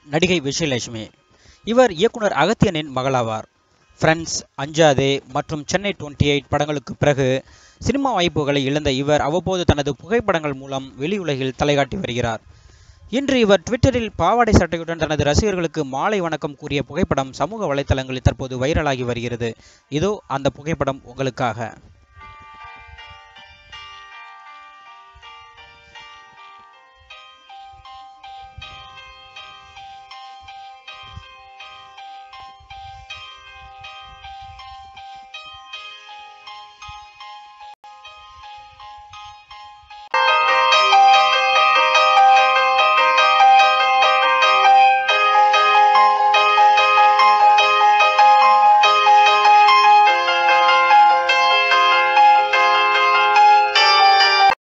நடிகை விஜயலட்சுமி. இவர் இயக்குனர் அகத்தியனின் மகளாவார். ஃப்ரெண்ட்ஸ், அஞ்சாதே மற்றும் சென்னை 28 படங்களுக்கு பிறகு சினிமா வாய்ப்புகளை இழந்த இவர் அவ்வப்போது தனது புகைப்படங்கள் மூலம் வெளியுலகில் தலைகாட்டி வருகிறார். இன்று இவர் ட்விட்டரில் பாவாடை சட்டையுடன் தனது ரசிகர்களுக்கு மாலை வணக்கம் கூறிய புகைப்படம் சமூக வலைதளங்களில் தற்போது வைரலாகி வருகிறது. இதோ அந்த புகைப்படம் உங்களுக்காக.